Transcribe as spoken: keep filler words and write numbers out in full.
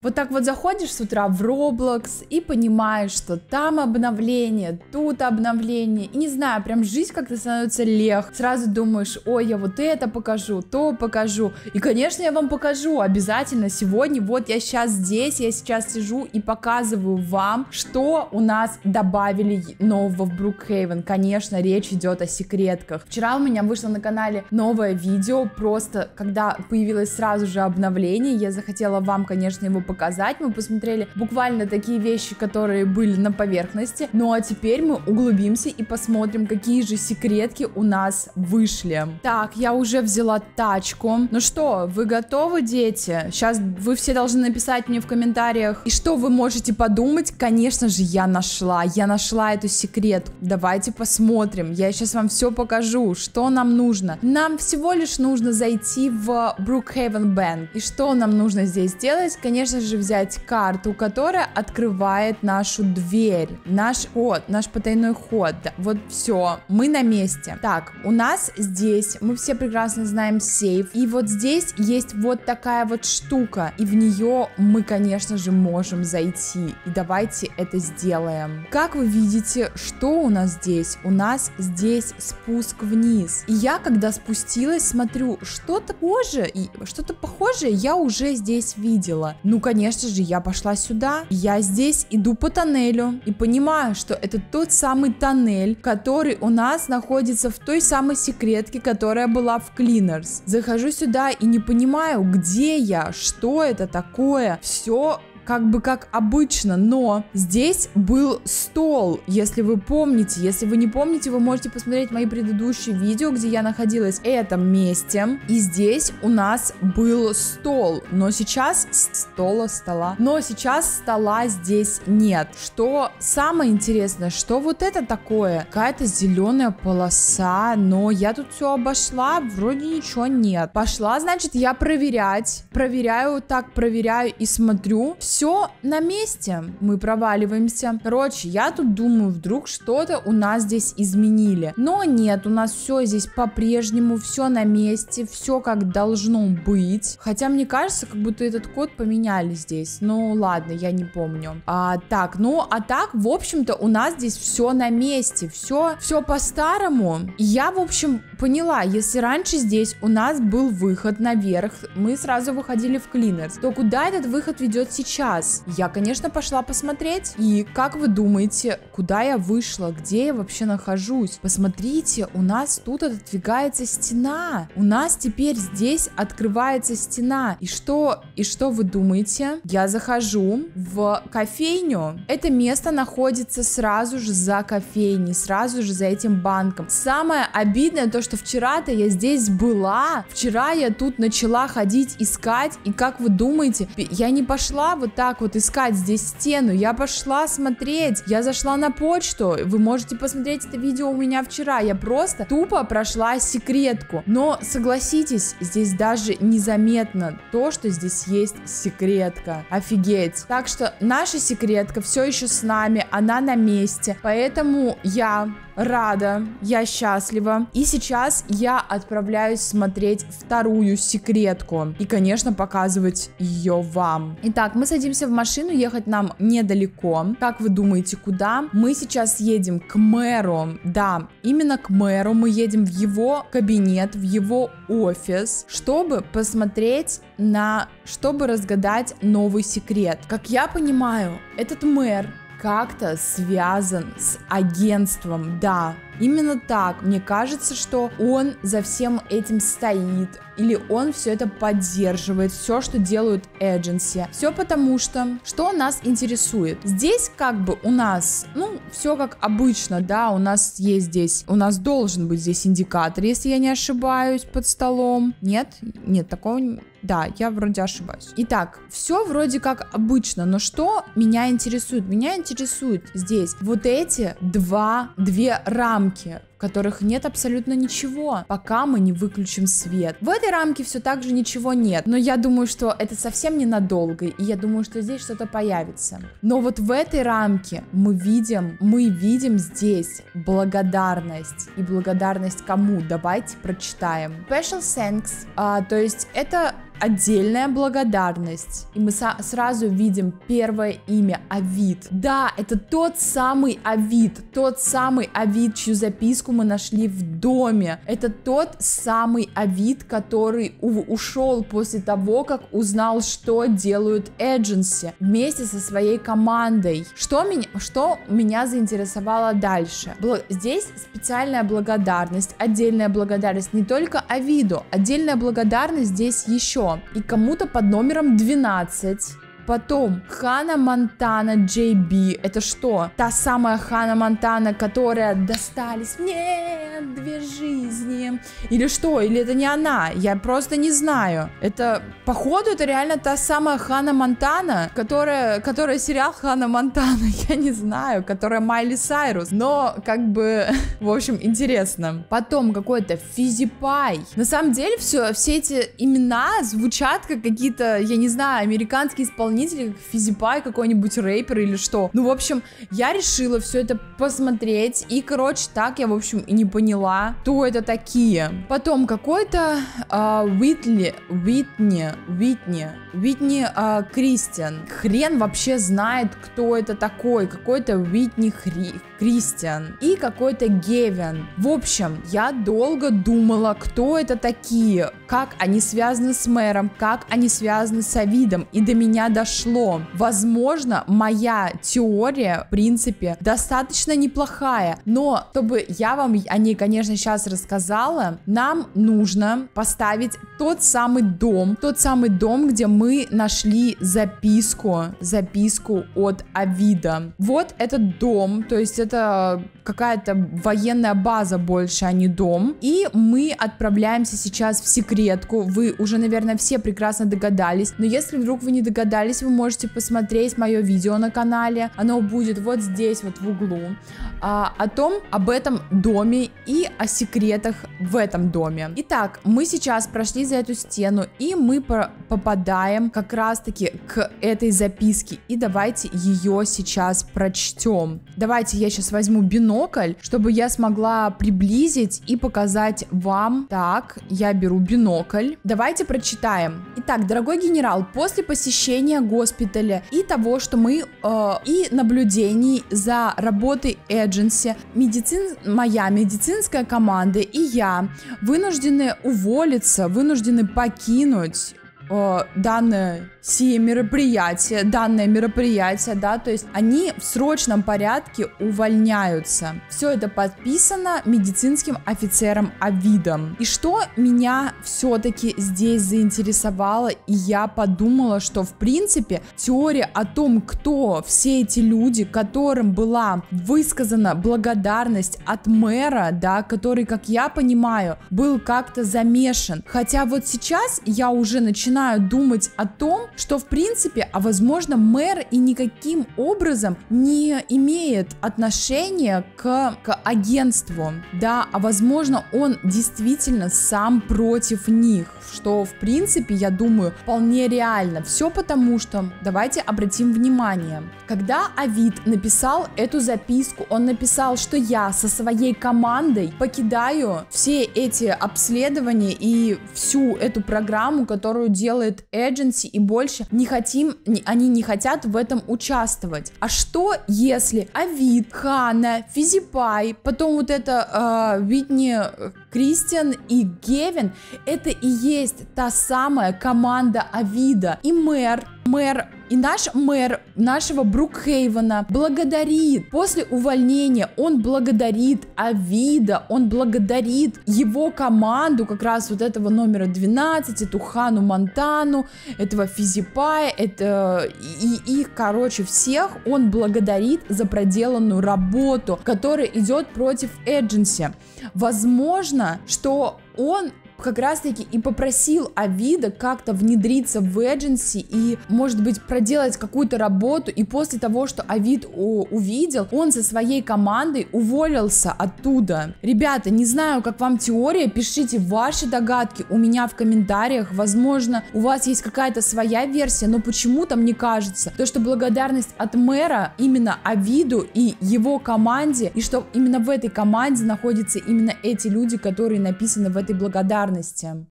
Вот так вот заходишь с утра в Roblox и понимаешь, что там обновление, тут обновление, и не знаю, прям жизнь как-то становится легче. Сразу думаешь, ой, я вот это покажу, то покажу. И, конечно, я вам покажу обязательно сегодня. Вот я сейчас здесь, я сейчас сижу и показываю вам, что у нас добавили нового в Брукхейвен. Конечно, речь идет о секретках. Вчера у меня вышло на канале новое видео, просто когда появилось сразу же обновление, я захотела вам, конечно, его показать. Мы посмотрели буквально такие вещи, которые были на поверхности. Ну а теперь мы углубимся и посмотрим, какие же секретки у нас вышли. Так, я уже взяла тачку. Ну что, вы готовы, дети? Сейчас вы все должны написать мне в комментариях. И что вы можете подумать? Конечно же, я нашла. Я нашла эту секретку. Давайте посмотрим. Я сейчас вам все покажу, что нам нужно. Нам всего лишь нужно зайти в Brookhaven Bank. И что нам нужно здесь сделать? Конечно же, взять карту, которая открывает нашу дверь. Наш ход, наш потайной ход. Вот все, мы на месте. Так, у нас здесь, мы все прекрасно знаем сейф. И вот здесь есть вот такая вот штука. И в нее мы, конечно же, можем зайти. И давайте это сделаем. Как вы видите, что у нас здесь? У нас здесь спуск вниз. И я, когда спустилась, смотрю, что-то похожее, и что-то похожее я уже здесь видела. Ну, конечно же, я пошла сюда. Я здесь иду по тоннелю и понимаю, что это тот самый тоннель, который у нас находится в той самой секретке, которая была в Cleaners. Захожу сюда и не понимаю, где я, что это такое. Все как бы как обычно, но здесь был стол, если вы помните. Если вы не помните, вы можете посмотреть мои предыдущие видео, где я находилась в этом месте. И здесь у нас был стол, но сейчас стола, стола, но сейчас стола здесь нет. Что самое интересное, что вот это такое? Какая-то зеленая полоса, но я тут все обошла, вроде ничего нет. Пошла, значит, я проверять. Проверяю, так проверяю и смотрю. Все на месте, мы проваливаемся. Короче, я тут думаю, вдруг что-то у нас здесь изменили. Но нет, у нас все здесь по-прежнему, все на месте, все как должно быть. Хотя мне кажется, как будто этот код поменяли здесь. Ну ладно, я не помню. А, так, ну а так, в общем-то, у нас здесь все на месте, все, все по-старому. Я, в общем, поняла, если раньше здесь у нас был выход наверх, мы сразу выходили в Cleaners, то куда этот выход ведет сейчас? Я, конечно, пошла посмотреть. И как вы думаете, куда я вышла? Где я вообще нахожусь? Посмотрите, у нас тут отодвигается стена. У нас теперь здесь открывается стена. И что, и что вы думаете? Я захожу в кофейню. Это место находится сразу же за кофейней, сразу же за этим банком. Самое обидное то, что вчера-то я здесь была. Вчера я тут начала ходить искать. И как вы думаете, я не пошла вот так вот искать здесь стену, я пошла смотреть, я зашла на почту, вы можете посмотреть это видео у меня вчера, я просто тупо прошла секретку, но согласитесь, здесь даже незаметно то, что здесь есть секретка, офигеть. Так что наша секретка все еще с нами, она на месте, поэтому я рада, я счастлива. И сейчас я отправляюсь смотреть вторую секретку. И, конечно, показывать ее вам. Итак, мы садимся в машину, ехать нам недалеко. Как вы думаете, куда? Мы сейчас едем к мэру. Да, именно к мэру. Мы едем в его кабинет, в его офис, чтобы посмотреть на... чтобы разгадать новый секрет. Как я понимаю, этот мэр как-то связан с агентством, да, именно так. Мне кажется, что он за всем этим стоит, или он все это поддерживает, все, что делают agency. Все потому что, что нас интересует. Здесь как бы у нас, ну, все как обычно, да, у нас есть здесь, у нас должен быть здесь индикатор, если я не ошибаюсь, под столом. Нет? Нет, такого не... Да, я вроде ошибаюсь. Итак, все вроде как обычно, но что меня интересует? Меня интересует здесь вот эти два, две рамки. в которых нет абсолютно ничего, пока мы не выключим свет. В этой рамке все так же ничего нет, но я думаю, что это совсем ненадолго, и я думаю, что здесь что-то появится. Но вот в этой рамке мы видим, мы видим здесь благодарность. И благодарность кому? Давайте прочитаем. Special thanks, а, то есть это отдельная благодарность. И мы сразу видим первое имя Авид. Да, это тот самый Авид, тот самый Авид, чью записку мы нашли в доме. Это тот самый Авид, который ушел после того, как узнал, что делают Agency вместе со своей командой. Что меня, что меня заинтересовало дальше? Бл- здесь специальная благодарность, отдельная благодарность не только Авиду, отдельная благодарность здесь еще и кому-то под номером двенадцать. Потом Ханна Монтана Джей Би. Это что? Та самая Ханна Монтана, которая достались мне две жизни. Или что? Или это не она? Я просто не знаю. Это, походу, это реально та самая Ханна Монтана, которая, которая сериал Ханна Монтана. Я не знаю. Которая Майли Сайрус. Но, как бы, в общем, интересно. Потом какой-то Физипай. На самом деле, все, все эти имена звучат как какие-то, я не знаю, американские исполнители, как Физипай, какой-нибудь рэпер или что. Ну, в общем, я решила все это посмотреть, и, короче, так я, в общем, и не поняла, кто это такие. Потом какой-то Уитли, Уитни, Уитни, Уитни э, Кристиан. Хрен вообще знает, кто это такой. Какой-то Уитни Хри... Кристиан. И какой-то Гевин. В общем, я долго думала, кто это такие, как они связаны с мэром, как они связаны с Авидом, и до меня дошло. Возможно, моя теория, в принципе, достаточно неплохая, но чтобы я вам о ней, конечно, сейчас рассказала, нам нужно поставить тот самый дом, тот самый дом, где мы нашли записку, записку от Авида. Вот этот дом, то есть это какая-то военная база больше, а не дом. И мы отправляемся сейчас в секретку. Вы уже, наверное, все прекрасно догадались. Но если вдруг вы не догадались, вы можете посмотреть мое видео на канале. Оно будет вот здесь, вот в углу. А, о том, об этом доме и о секретах в этом доме. Итак, мы сейчас прошли за эту стену, и мы по- попадаем как раз-таки к этой записке. И давайте ее сейчас прочтем. Давайте я сейчас возьму бинокль, чтобы я смогла приблизить и показать вам. Так, я беру бинокль. Давайте прочитаем. Итак, дорогой генерал, после посещения госпиталя и того, что мы э, и наблюдений за работой Agency, медицин, моя медицинская команда и я вынуждены уволиться, вынуждены покинуть э, данное сие мероприятие, данное мероприятие, да, то есть они в срочном порядке увольняются. Все это подписано медицинским офицером Авидом. И что меня все-таки здесь заинтересовало, и я подумала, что в принципе теория о том, кто все эти люди, которым была высказана благодарность от мэра, да, который, как я понимаю, был как-то замешан. Хотя вот сейчас я уже начинаю думать о том, что в принципе, а возможно, мэр и никаким образом не имеет отношения к, к агентству, да, а возможно, он действительно сам против них, что в принципе, я думаю, вполне реально. Все потому, что, давайте обратим внимание, когда Авид написал эту записку, он написал, что я со своей командой покидаю все эти обследования и всю эту программу, которую делает Agency, и больше не хотим, не, они не хотят в этом участвовать. А что если Авид, Ханна, Физипай, потом вот это э, Уитни Кристиан и Гевин, это и есть та самая команда Авида, и мэр, мэр И наш мэр нашего Брукхейвена благодарит, после увольнения он благодарит Авида, он благодарит его команду, как раз вот этого номера двенадцать, эту Ханну Монтану, этого Физипая, это и их, короче, всех он благодарит за проделанную работу, которая идет против Agency. Возможно, что он как раз таки и попросил Авида как-то внедриться в Agency и, может быть, проделать какую-то работу, и после того, что Авид увидел, он со своей командой уволился оттуда. Ребята, не знаю, как вам теория, пишите ваши догадки у меня в комментариях, возможно, у вас есть какая-то своя версия, но почему-то мне кажется, то, что благодарность от мэра именно Авиду и его команде, и что именно в этой команде находятся именно эти люди, которые написаны в этой благодарности.